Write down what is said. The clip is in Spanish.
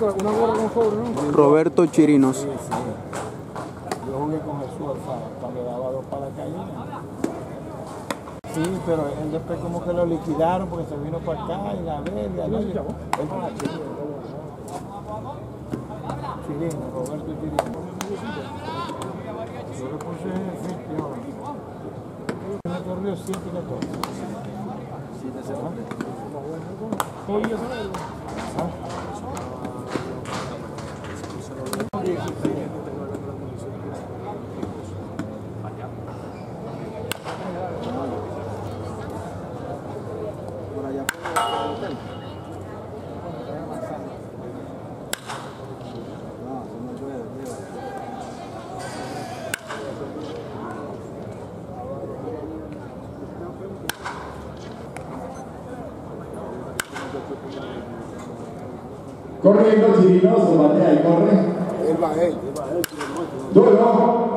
Una gorra con sobre, ¿no? Roberto Chirinos. Sí, sí. Yo jugué con Jesús Alfaro cuando daba 2 paracaídas. Sí, pero él después como que lo liquidaron porque se vino para acá y la verga. ¿No se llamó? Chirino, Roberto Chirino. Yo le puse Fitio. Me corrió 7 y 14. 7 por allá por el hotel. No, se no puede, Corriendo Chirinos, se batea y corre. Él va él. Duro.